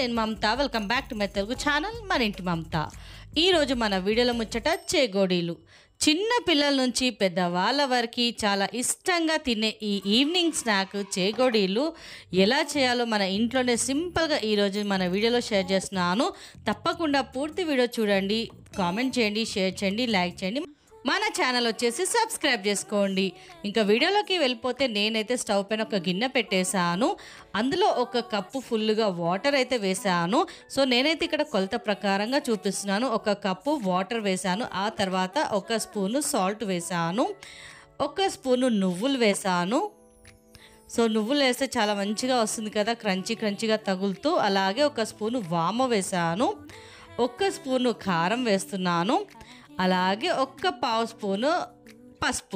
నేను Mamata. Welcome back to my Telugu channel మన ఇంటి మమత. ఈరోజు మన వీడియోలో ముచ్చట చేగోడీలు. చిన్న పిల్లల నుంచి పెద్దవాళ్ళ వరకు చాలా ఇష్టంగా తినే ఈ ఈవినింగ్ స్నాక్ చేగోడీలు ఎలా చేయాలో మన ఇంట్లోనే సింపుల్గా ఈరోజు మన వీడియోలో షేర్ చేస్తున్నాను. తప్పకుండా పూర్తి వీడియో చూడండి, కామెంట్ చేయండి, షేర్ చేయండి, లైక్ చేయండి. మన ఛానల్ వచ్చేసి సబ్స్క్రైబ్ చేసుకోండి. ఇంకా వీడియోలోకి వెళ్ళిపోతే నేనైతే స్టవ్ పైన ఒక గిన్నె పెట్టేశాను. అందులో ఒక కప్పు ఫుల్గా వాటర్ అయితే వేసాను. సో నేనైతే ఇక్కడ కొలత ప్రకారంగా చూపిస్తున్నాను. ఒక కప్పు వాటర్ వేసాను. ఆ తర్వాత ఒక స్పూను సాల్ట్ వేసాను, ఒక స్పూను నువ్వులు వేసాను. సో నువ్వులు వేస్తే చాలా మంచిగా వస్తుంది కదా, క్రంచీగా తగులుతూ. అలాగే ఒక స్పూను వాము వేసాను, ఒక స్పూను కారం వేస్తున్నాను, అలాగే ఒక పావు స్పూను పసుపు,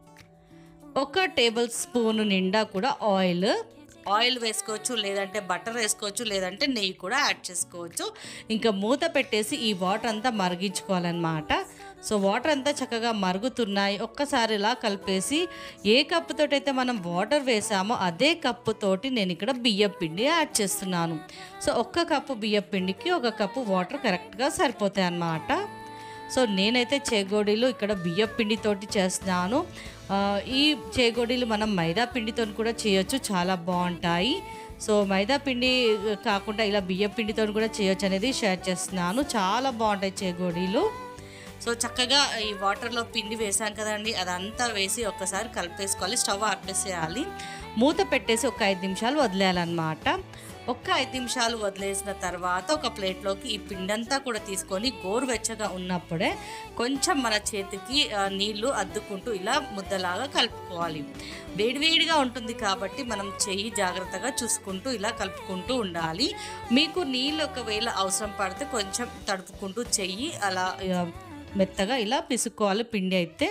ఒక టేబుల్ స్పూను నిండా కూడా ఆయిల్ వేసుకోవచ్చు, లేదంటే బటర్ వేసుకోవచ్చు, లేదంటే నెయ్యి కూడా యాడ్ చేసుకోవచ్చు. ఇంకా మూత పెట్టేసి ఈ వాటర్ అంతా మరిగించుకోవాలన్నమాట. సో వాటర్ అంతా చక్కగా మరుగుతున్నాయి. ఒక్కసారి ఇలా కలిపేసి ఏ కప్పుతోటి అయితే మనం వాటర్ వేసామో అదే కప్పుతోటి నేను ఇక్కడ బియ్యం పిండి యాడ్ చేస్తున్నాను. సో ఒక్క కప్పు బియ్యం పిండికి ఒక కప్పు వాటర్ కరెక్ట్గా సరిపోతాయి అన్నమాట. సో నేనైతే చేగోడీలు ఇక్కడ బియ్యం పిండితోటి చేస్తున్నాను. ఈ చేగోడీలు మనం మైదా పిండితో కూడా చేయొచ్చు, చాలా బాగుంటాయి. సో మైదా పిండి కాకుండా ఇలా బియ్యం పిండితో కూడా చేయొచ్చు అనేది షేర్ చేస్తున్నాను. చాలా బాగుంటాయి చేగోడీలు. సో చక్కగా ఈ వాటర్లో పిండి వేసాం కదండి, అదంతా వేసి ఒక్కసారి కలిపేసుకోవాలి. స్టవ్ ఆపేసేయాలి. మూత పెట్టేసి ఒక 5 నిమిషాలు వదిలేయాలన్నమాట. ఒక 5 నిమిషాలు వదిలేసిన తర్వాత ఒక ప్లేట్లోకి ఈ పిండంతా కూడా తీసుకొని గోరువెచ్చగా ఉన్నప్పుడే కొంచెం మన చేతికి నీళ్లు అద్దుకుంటూ ఇలా ముద్దలాగా కలుపుకోవాలి. వేడివేడిగా ఉంటుంది కాబట్టి మనం చెయ్యి జాగ్రత్తగా చూసుకుంటూ ఇలా కలుపుకుంటూ ఉండాలి. మీకు నీళ్ళు ఒకవేళ అవసరం పడితే కొంచెం తడుపుకుంటూ చెయ్యి అలా మెత్తగా ఇలా పిసుక్కోవాలి. పిండి అయితే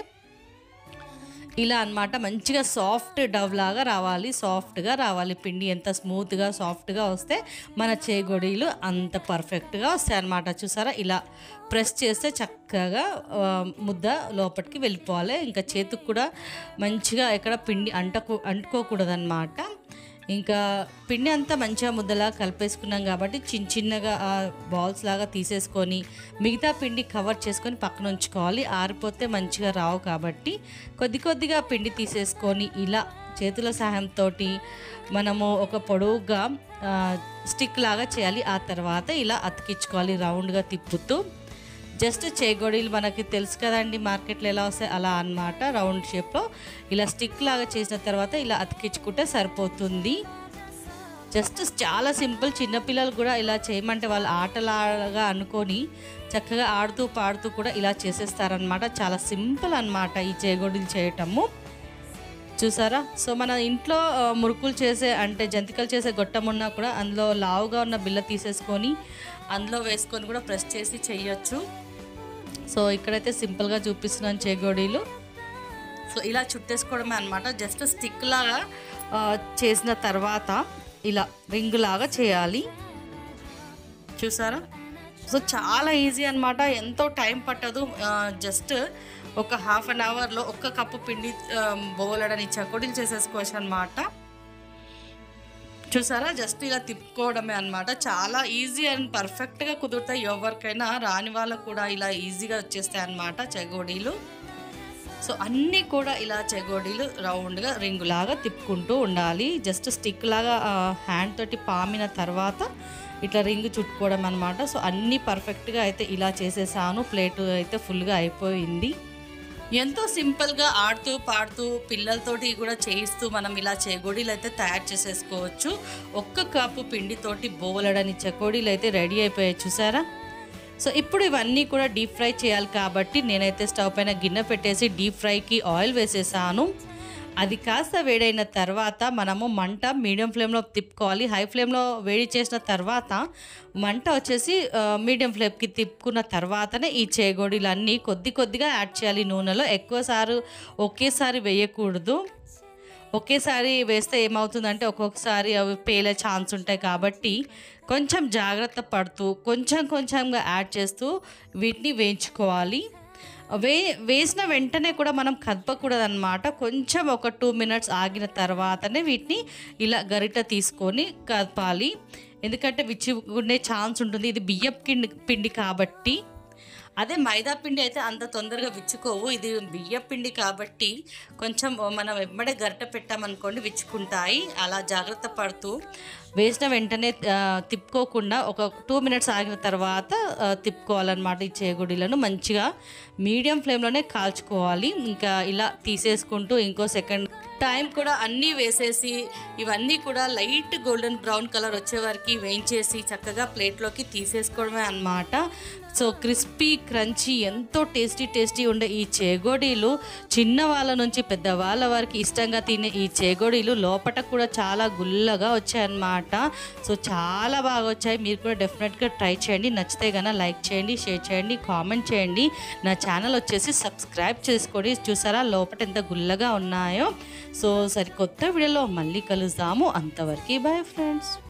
ఇలా అన్నమాట. మంచిగా సాఫ్ట్ డవ్ లాగా రావాలి, సాఫ్ట్గా రావాలి పిండి. ఎంత స్మూత్గా సాఫ్ట్గా వస్తే మన చేగోడీలు అంత పర్ఫెక్ట్గా వస్తాయి అన్నమాట. చూసారా, ఇలా ప్రెస్ చేస్తే చక్కగా ముద్ద లోపలికి వెళ్ళిపోవాలి. ఇంకా చేతికి కూడా మంచిగా ఎక్కడ పిండి అంటుకోకూడదన్నమాట. ఇంకా పిండి అంతా మంచిగా ముద్దలా కలిపేసుకున్నాం కాబట్టి చిన్నగా బాల్స్ లాగా తీసేసుకొని మిగతా పిండి కవర్ చేసుకొని పక్కన ఉంచుకోవాలి. ఆరిపోతే మంచిగా రావు కాబట్టి కొద్దిగా పిండి తీసేసుకొని ఇలా చేతుల సహాయంతో మనము ఒక పొడవుగా స్టిక్ లాగా చేయాలి. ఆ తర్వాత ఇలా అతికించుకోవాలి రౌండ్గా తిప్పుతూ. జస్ట్ చేగోడీలు మనకి తెలుసు కదండి, మార్కెట్లో ఎలా వస్తాయి అలా అన్నమాట. రౌండ్ షేప్లో ఇలా స్టిక్ లాగా చేసిన తర్వాత ఇలా అతికించుకుంటే సరిపోతుంది. జస్ట్ చాలా సింపుల్. చిన్నపిల్లలు కూడా ఇలా చేయమంటే వాళ్ళు ఆటలాగా అనుకొని చక్కగా ఆడుతూ పాడుతూ కూడా ఇలా చేసేస్తారనమాట. చాలా సింపుల్ అన్నమాట ఈ చేగోడీలు చేయటము. చూసారా, సో మన ఇంట్లో మురుకులు చేసే అంటే జంతికలు చేసే గొట్టం ఉన్నా కూడా అందులో లావుగా ఉన్న బిల్ల తీసేసుకొని అందులో వేసుకొని కూడా ప్రెస్ చేసి చేయొచ్చు. సో ఇక్కడైతే సింపుల్గా చూపిస్తున్నాను చేగోడీలు. సో ఇలా చుట్టేసుకోవడమే అనమాట. జస్ట్ స్టిక్ లాగా చేసిన తర్వాత ఇలా రింగ్ లాగా చేయాలి. చూసారా, సో చాలా ఈజీ అనమాట, ఎంతో టైం పట్టదు. జస్ట్ ఒక హాఫ్ అన్ అవర్లో ఒక్క కప్పు పిండి బోలెడని చకోడీలు చేసేసుకోవచ్చు అనమాట. చూసారా, జస్ట్ ఇలా తిప్పుకోవడమే అనమాట. చాలా ఈజీ అండ్ పర్ఫెక్ట్గా కుదురుతాయి. ఎవరికైనా రాని వాళ్ళకు కూడా ఇలా ఈజీగా వచ్చేస్తాయి అన్నమాట చెగోడీలు. సో అన్నీ కూడా ఇలా చెగోడీలు రౌండ్గా రింగులాగా తిప్పుకుంటూ ఉండాలి. జస్ట్ స్టిక్ లాగా హ్యాండ్ తోటి పామిన తర్వాత ఇట్లా రింగ్ చుట్టుకోవడం అనమాట. సో అన్నీ పర్ఫెక్ట్గా అయితే ఇలా చేసేసాను. ప్లేట్ అయితే ఫుల్గా అయిపోయింది. ఎంతో సింపుల్గా ఆడుతూ పాడుతూ పిల్లలతోటి కూడా చేయిస్తూ మనం ఇలా చేగోడీలు అయితే తయారు చేసేసుకోవచ్చు. ఒక్క కప్పు పిండితోటి బోలెడని చెకోడీలు అయితే రెడీ అయిపోయాయి. చూసారా, సో ఇప్పుడు ఇవన్నీ కూడా డీప్ ఫ్రై చేయాలి కాబట్టి నేనైతే స్టవ్ పైన గిన్నె పెట్టేసి డీప్ ఫ్రైకి ఆయిల్ వేసేసాను. అది కాస్త వేడైన తర్వాత మనము మంట మీడియం ఫ్లేమ్లో తిప్పుకోవాలి. హై ఫ్లేమ్లో వేడి చేసిన తర్వాత మంట వచ్చేసి మీడియం ఫ్లేమ్కి తిప్పుకున్న తర్వాతనే ఈ చేగోడీలన్నీ కొద్దిగా యాడ్ చేయాలి నూనెలో. ఎక్కువసారి ఒకేసారి వేయకూడదు. ఒకేసారి వేస్తే ఏమవుతుందంటే ఒక్కొక్కసారి అవి పేలే ఛాన్స్ ఉంటాయి కాబట్టి కొంచెం జాగ్రత్త పడుతూ కొంచెంగా యాడ్ చేస్తూ వీటిని వేయించుకోవాలి. వే వేసిన వెంటనే కూడా మనం కదపకూడదనమాట. కొంచెం ఒక 2 మినిట్స్ ఆగిన తర్వాతనే వీటిని ఇలా గరిట తీసుకొని కదపాలి. ఎందుకంటే విచ్చుకునే ఛాన్స్ ఉంటుంది. ఇది బియ్యపు పిండి కాబట్టి. అదే మైదా పిండి అయితే అంత తొందరగా విచ్చుకోవు. ఇది బియ్యపు పిండి కాబట్టి కొంచెం మనం వెంబడే గరిట పెట్టామనుకోండి విచ్చుకుంటాయి. అలా జాగ్రత్త పడుతూ వేసిన వెంటనే తిప్పుకోకుండా ఒక 2 మినిట్స్ ఆగిన తర్వాత తిప్పుకోవాలన్నమాట. ఈ చేగుడీలను మంచిగా మీడియం ఫ్లేమ్లోనే కాల్చుకోవాలి. ఇంకా ఇలా తీసేసుకుంటూ ఇంకో సెకండ్ టైం కూడా అన్నీ వేసేసి ఇవన్నీ కూడా లైట్ గోల్డెన్ బ్రౌన్ కలర్ వచ్చే వరకు వేయించేసి చక్కగా ప్లేట్లోకి తీసేసుకోవడమే అన్నమాట. సో క్రిస్పీ క్రంచీ ఎంతో టేస్టీ ఉండే ఈ చేగోడీలు చిన్న వాళ్ళ నుంచి పెద్దవాళ్ళ వరకు ఇష్టంగా తినే ఈ చేగోడీలు లోపట కూడా చాలా గుల్లగా వచ్చాయన్నమాట. సో చాలా బాగా వచ్చాయి. మీరు కూడా డెఫినెట్గా ట్రై చేయండి. నచ్చితే కనుక లైక్ చేయండి, షేర్ చేయండి, కామెంట్ చేయండి. నా ఛానల్ వచ్చేసి సబ్స్క్రైబ్ చేసుకోండి. చూసారా లోపట ఎంత గుల్లగా ఉన్నాయో. సో సరికొత్త వీడియోలో మళ్ళీ కలుద్దాము. అంతవరకు బాయ్ ఫ్రెండ్స్.